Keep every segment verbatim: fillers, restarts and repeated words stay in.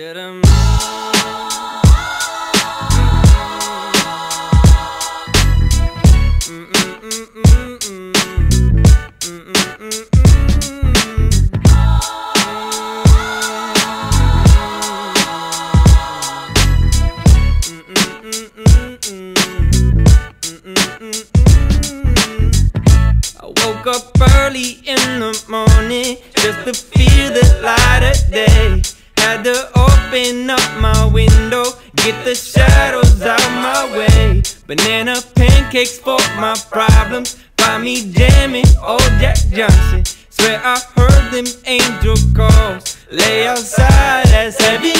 I woke up early in the morning just to feel the light of day. Had to open up my window, get the shadows out my way. Banana pancakes for my problems, find me jamming old Jack Johnson. Swear I heard them angel calls, lay outside as heaven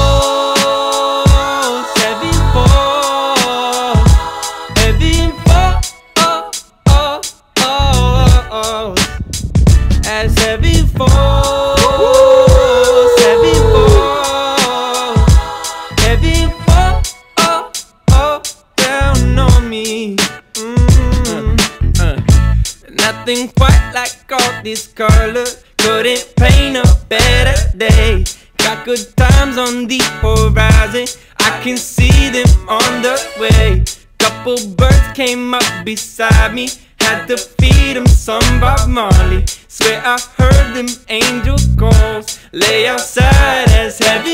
falls, heaven falls, heaven falls, oh, oh, oh, oh, as heaven falls, heaven falls, heaven falls, oh, oh, down on me. Mm. Uh, uh. Nothing quite like all this color, couldn't paint a better day. Got good times on the horizon, I can see them on the way. Couple birds came up beside me, had to feed them some Bob Marley. Swear I heard them angel calls, lay outside as heaven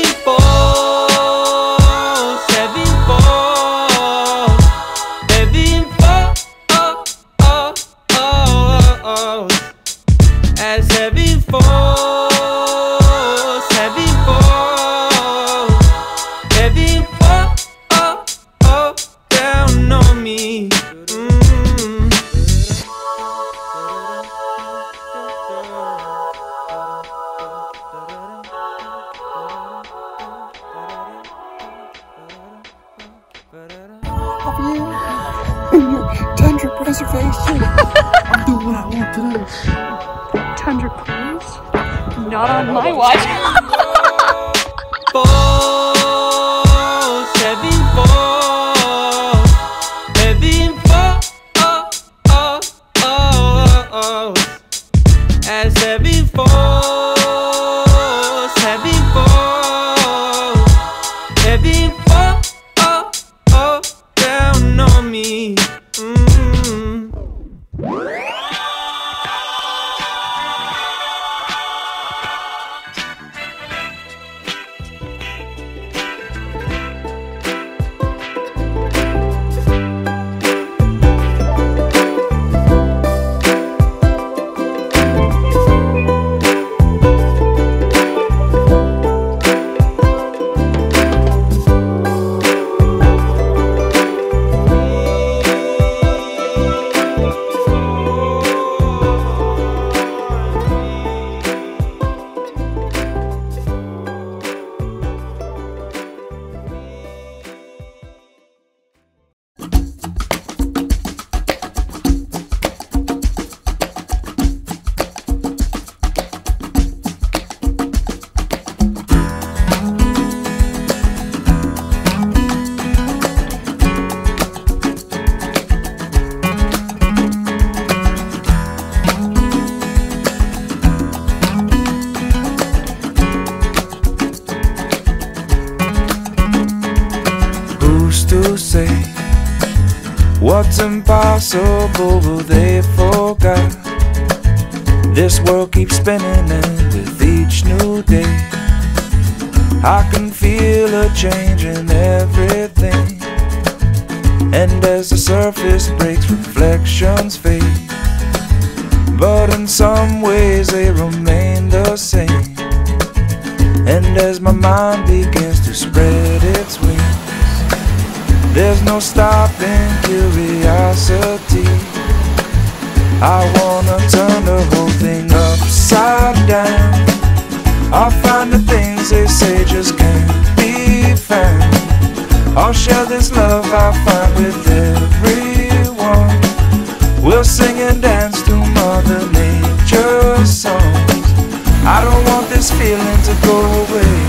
falls, heaven falls, heaven falls, oh, oh, oh, oh, as heaven falls, heaven falls, heaven falls, oh, oh, down on me. Mm. Tundra preservation. I'm doing what I want today. Tundra please? Not on my watch. Falls, heaven falls, heaven falls, oh, oh, oh, oh, as heaven falls, heaven falls, heaven falls, oh, oh, down on me. Mm. To say what's impossible, but they forgot. This world keeps spinning, and with each new day I can feel a change in everything. And as the surface breaks, reflections fade, but in some ways they remain the same. And as my mind begins to spread its wings, there's no stopping curiosity. I wanna turn the whole thing upside down. I'll find the things they say just can't be found. I'll share this love I find with everyone. We'll sing and dance to Mother Nature's songs. I don't want this feeling to go away.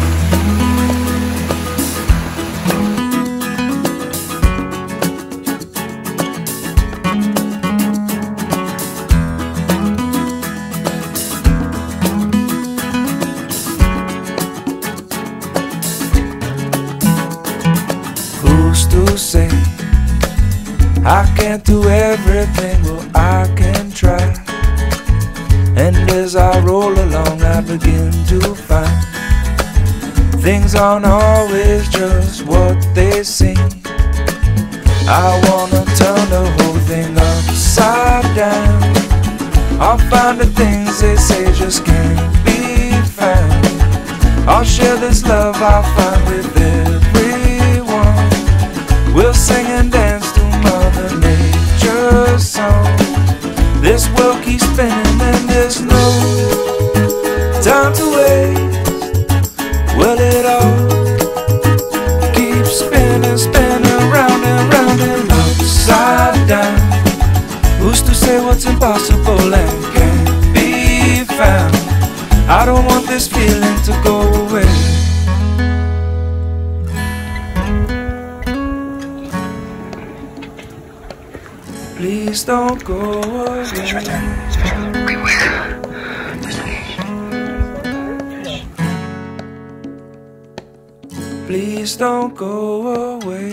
say I can't do everything, well I can try. And as I roll along I begin to find things aren't always just what they seem. I wanna turn the whole thing upside down. I'll find the things they say just can't be found. I'll share this love I find with everyone. We'll sing and dance to Mother Nature's song. This world keeps spinning and there's no time to waste. Well, it all keeps spinning, spinning round and round and upside down. Who's to say what's impossible and can't be found? I don't want this feeling to go away. Please don't go away. Fish right there. Fish. Wait, where? There's a fish. Please don't go away.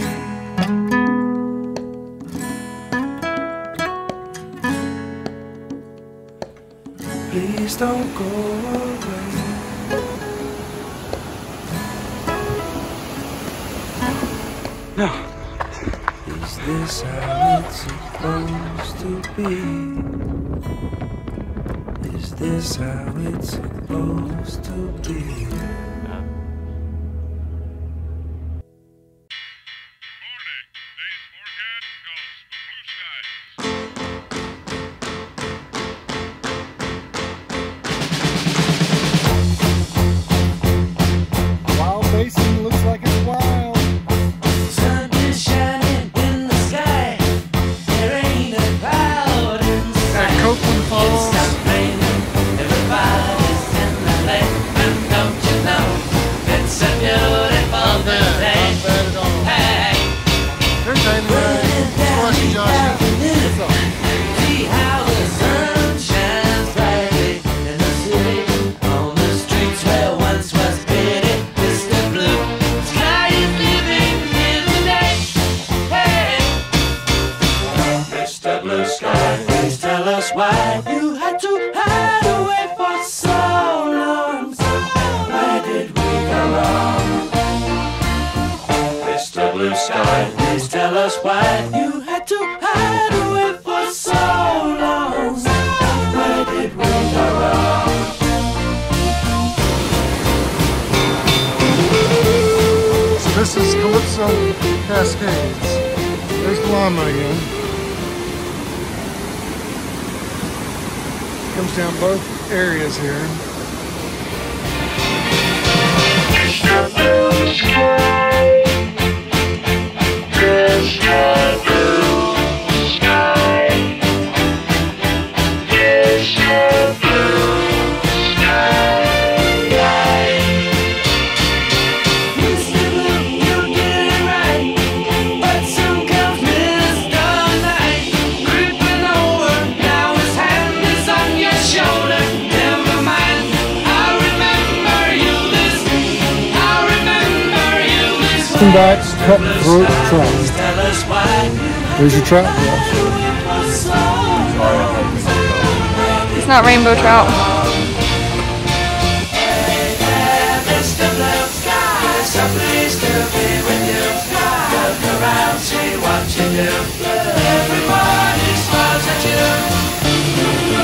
Please don't go away. No. Is this how it's supposed to be? Is this how it's supposed to be? Basin looks like it's wild. Sun is shining in the sky. There ain't a cloud in sight. That Copeland Falls. It's not raining. Everybody's in the lake. And don't you know it's a beautiful day? Not bad at all. Hey, They're tiny guys. Slushy Joshy. see how the sun shines brightly in the city. On the streets where once was pity. Mister Blue Sky is living here today. Hey, Mister Blue Sky, please tell us why you had to hide away for so long. Where did we go wrong? Mister Blue Sky, please tell us why you had to hide away for so long. Where did we go wrong? So this is Calypso Cascades. There's the llama again. Comes down both areas here. Mister Blue, you did it right, but some comes Mister Night creeping over. Now his hand is on your shoulder. Never mind, I remember you this. I remember you this. Welcome back to Cutthroat Trout. Tell us why There's your trout, Josh. it was so long. It's not rainbow trout. Mister Blue Sky, so pleased to be with you. Look around, see what you do. Everybody smiles at you.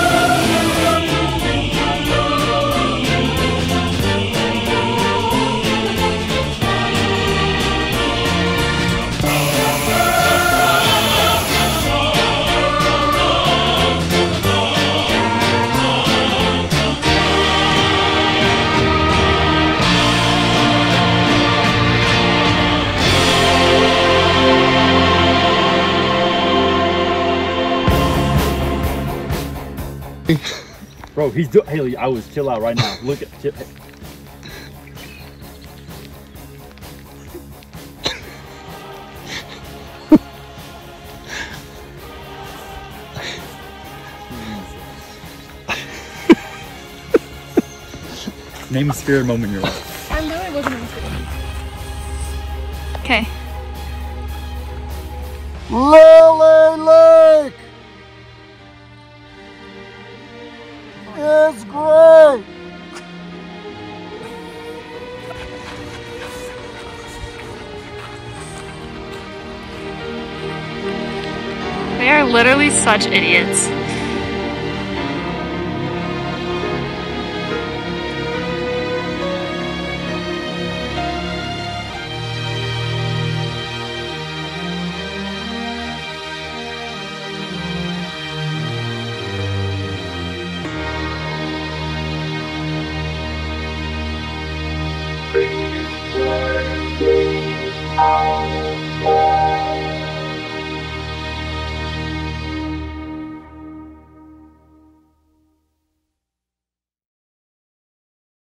Bro, he's doing. Haley, I was chill out right now. Look at. Chill. Name a spirit moment in your life. I literally wasn't in the. Okay. Lily Lake is great. They are literally such idiots.